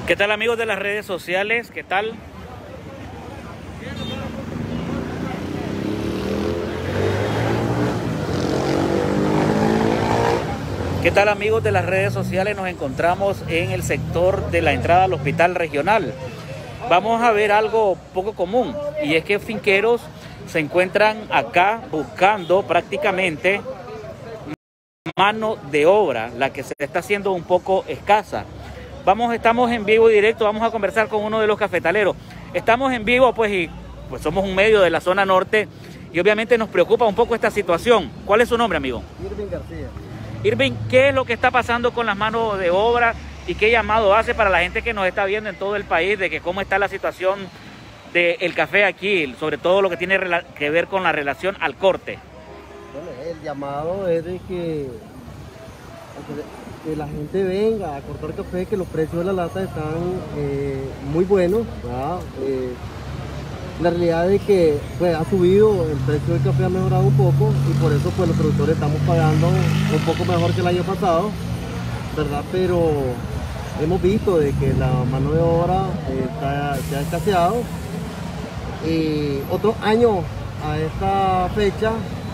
¿Qué tal, amigos de las redes sociales? ¿Qué tal? ¿Qué tal, amigos de las redes sociales? Nos encontramos en el sector de la entrada al hospital regional. Vamos a ver algo poco común, y es que finqueros se encuentran acá buscando prácticamente mano de obra, la que se está haciendo un poco escasa. Estamos en vivo y directo, vamos a conversar con uno de los cafetaleros. Estamos en vivo, pues somos un medio de la zona norte y obviamente nos preocupa un poco esta situación. ¿Cuál es su nombre, amigo? Irving García. Irving, ¿qué es lo que está pasando con las manos de obra y qué llamado hace para la gente que nos está viendo en todo el país de que cómo está la situación del café aquí, sobre todo lo que tiene que ver con la relación al corte? Bueno, el llamado es de que la gente venga a cortar café, que los precios de la lata están muy buenos, ¿verdad? La realidad es que pues, ha subido, el precio del café ha mejorado un poco y por eso pues los productores estamos pagando un poco mejor que el año pasado, ¿verdad? Pero hemos visto de que la mano de obra se ha escaseado. Otro año a esta fecha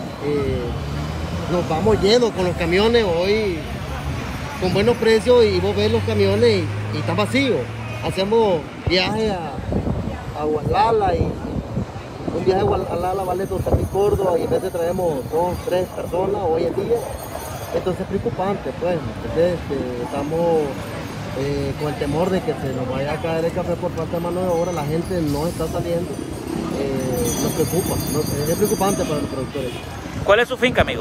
nos vamos llenos con los camiones hoy con buenos precios y vos ves los camiones y están vacíos. Hacemos viajes a Gualala y un viaje a Gualala vale 12.000 córdobas y a veces traemos 2, 3 personas hoy en día. Entonces es preocupante, pues. Entonces, estamos con el temor de que se nos vaya a caer el café por falta de mano de obra. La gente no está saliendo. Nos preocupa, es preocupante para los productores. ¿Cuál es su finca, amigo?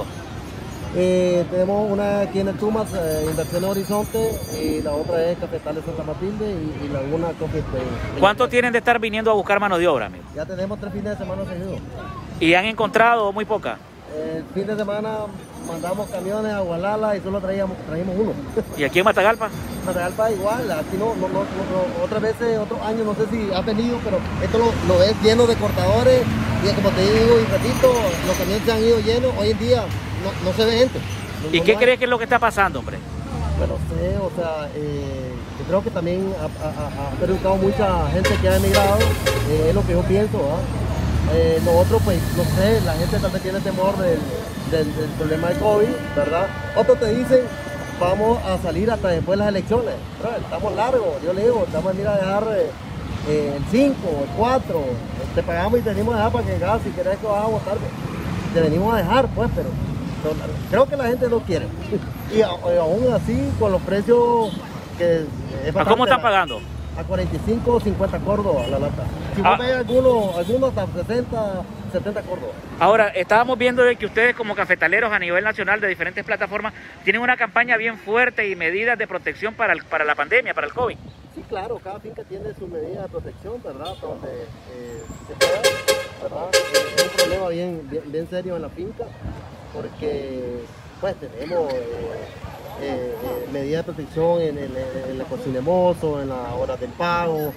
Tenemos una aquí en el Tumas, Inversiones Horizonte, y la otra es Cafetales Santa Matilde y Laguna Coffee Spain. ¿Cuánto tienen de estar viniendo a buscar mano de obra, amigo? Ya tenemos 3 fines de semana seguidos. ¿Y han encontrado muy poca? El fin de semana mandamos camiones a Gualala y solo trajimos uno. ¿Y aquí en Matagalpa? Matagalpa igual, aquí no, otras veces, otros años, no sé si ha venido, pero esto lo ves lleno de cortadores y como te digo, y repito, los camiones se han ido llenos, hoy en día no se ve gente. ¿Y qué crees que es lo que está pasando, hombre? Bueno, sé, o sea, yo creo que también ha perjudicado mucha gente que ha emigrado, es lo que yo pienso, ¿verdad? Lo otro, pues, no sé, la gente también tiene temor del problema de COVID, ¿verdad? Otros te dicen, vamos a salir hasta después de las elecciones. Pero estamos largos, yo le digo, vamos a ir a dejar el 5, el 4, te pagamos y te venimos a dejar para que vengas, si querés que vas a votar, te venimos a dejar, pues, pero creo que la gente no quiere. Y aún así, con los precios que... ¿A cómo están pagando? A 45 o 50 córdobas la lata. Si vos ves algunos hasta 60, 70 córdobas. Ahora, estábamos viendo de que ustedes como cafetaleros a nivel nacional de diferentes plataformas tienen una campaña bien fuerte y medidas de protección para la pandemia, para el COVID. Sí, claro, cada finca tiene su medida de protección, ¿verdad? Donde se pueda, ¿verdad? Es un problema bien serio en la finca porque pues tenemos... medidas de protección en la cocina de mozo, en las horas del pago,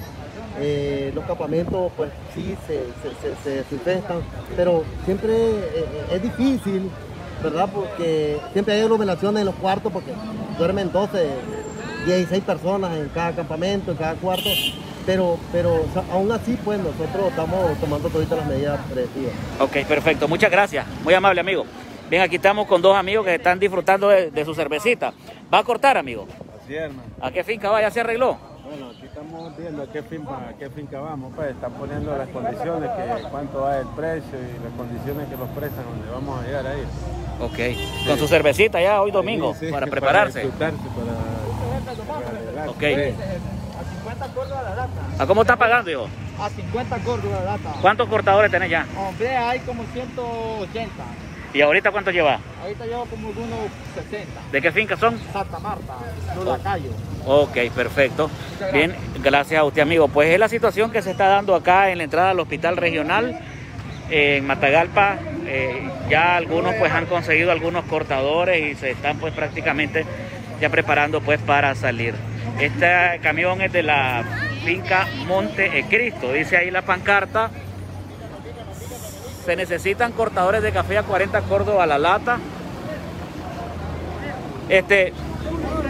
los campamentos pues sí se desinfectan, pero siempre es difícil, ¿verdad? Porque siempre hay aglomeraciones en los cuartos porque duermen 12, 16 personas en cada campamento, en cada cuarto, pero o sea, aún así pues nosotros estamos tomando todas las medidas preventivas. Ok, perfecto, muchas gracias, muy amable, amigo. Bien, aquí estamos con dos amigos que están disfrutando de su cervecita. ¿Va a cortar, amigo? Así es, hermano. ¿A qué finca va? ¿Ya se arregló? Bueno, aquí estamos viendo a qué finca vamos. Pues están poniendo las condiciones, cuánto va el precio y las condiciones que los prestan, donde vamos a llegar ahí. Ok. Sí. Con su cervecita ya hoy domingo, sí, para prepararse. Para ok. Sí. A 50 córdobas la lata. ¿A cómo está pagando, hijo? A 50 córdobas la lata. ¿Cuántos cortadores tenés ya? Hombre, hay como 180. ¿Y ahorita cuánto lleva? Ahorita llevo como unos 60. ¿De qué finca son? Santa Marta, Los Lacayos. Ok, perfecto. Bien, gracias a usted, amigo. Pues es la situación que se está dando acá en la entrada al hospital regional en Matagalpa. Ya algunos pues han conseguido algunos cortadores y se están pues prácticamente ya preparando pues para salir. Este camión es de la finca Monte Cristo, dice ahí la pancarta. Se necesitan cortadores de café a 40 córdobas a la lata.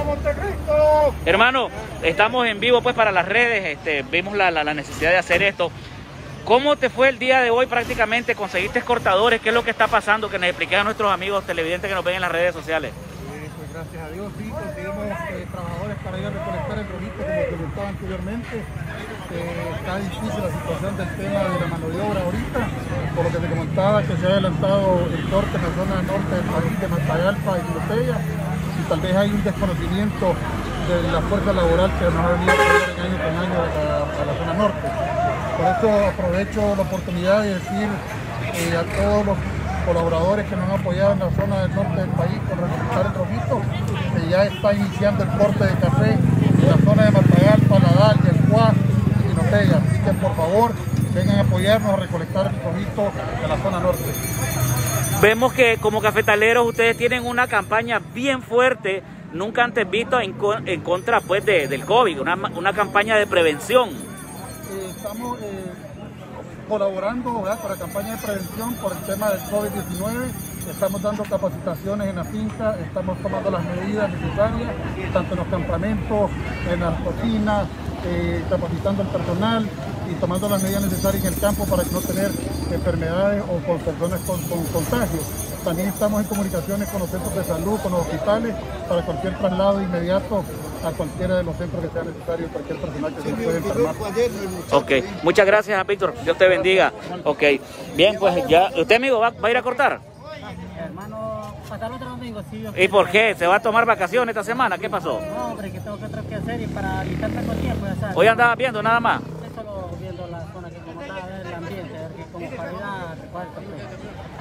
Hermano, estamos en vivo pues para las redes, vimos la necesidad de hacer esto. ¿Cómo te fue el día de hoy prácticamente? ¿Conseguiste cortadores? ¿Qué es lo que está pasando? Que nos expliquen a nuestros amigos televidentes que nos ven en las redes sociales. Pues gracias a Dios, sí, conseguimos trabajadores para ir a recolectar el rojito, como comentaba anteriormente. Está difícil la situación del tema de la mano de obra ahorita, por lo que te comentaba que se ha adelantado el corte en la zona norte del país, de Matagalpa y Quilotella, y tal vez hay un desconocimiento de la fuerza laboral que nos ha venido a traer año con año a la zona norte. Por eso aprovecho la oportunidad de decir a todos los colaboradores que nos han apoyado en la zona del norte del país con recolectar el rojito, que ya está iniciando el corte de café en la zona de Matagalpa, La Dalia, El Cuá y Quilotella. Así que por favor vengan a apoyarnos a recolectar el rojito de la zona norte. Vemos que como cafetaleros ustedes tienen una campaña bien fuerte, nunca antes visto en contra pues del COVID, una campaña de prevención. Estamos colaborando, ¿verdad?, con la campaña de prevención por el tema del COVID-19. Estamos dando capacitaciones en la finca, estamos tomando las medidas necesarias, tanto en los campamentos, en las cocinas, capacitando al personal y tomando las medidas necesarias en el campo para no tener enfermedades o con personas con contagios. También estamos en comunicaciones con los centros de salud, con los hospitales, para cualquier traslado inmediato a cualquiera de los centros que sea necesario, cualquier personal que se pueda enfermar. Ok, muchas gracias, Víctor. Dios te bendiga. Ok, bien, pues ya, ¿usted, amigo, va a ir a cortar? Hermano, pasar otro domingo, sí. ¿Y por qué? ¿Se va a tomar vacaciones esta semana? ¿Qué pasó? No, hombre, que tengo que hacer y para evitar tanto tiempo, ya sabes. Hoy andaba viendo nada más. Estoy solo viendo la zona que como está, el ambiente, a ver que como para ir a recoger el café.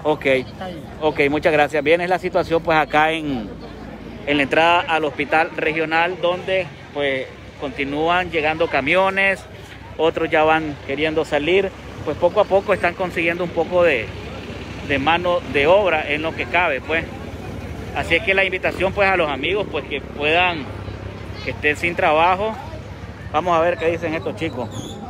Ok, muchas gracias. Bien, es la situación pues acá en la entrada al hospital regional, donde pues continúan llegando camiones, otros ya van queriendo salir, pues poco a poco están consiguiendo un poco de mano de obra en lo que cabe, pues. Así es que la invitación pues a los amigos pues que estén sin trabajo. Vamos a ver qué dicen estos chicos.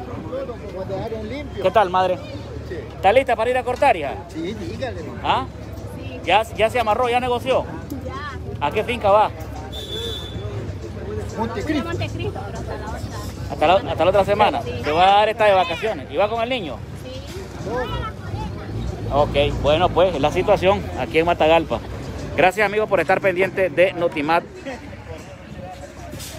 ¿Qué tal, madre? ¿Está lista para ir a cortar, hija? Sí, dígale. ¿Ah? ¿Ya se amarró, ya negoció? Ya. ¿A qué finca va? Montecristo, pero hasta la otra. Hasta la otra semana. Sí. Se va a dar esta de vacaciones. ¿Y va con el niño? Sí. Ok, bueno pues es la situación aquí en Matagalpa. Gracias amigos por estar pendientes de Notimat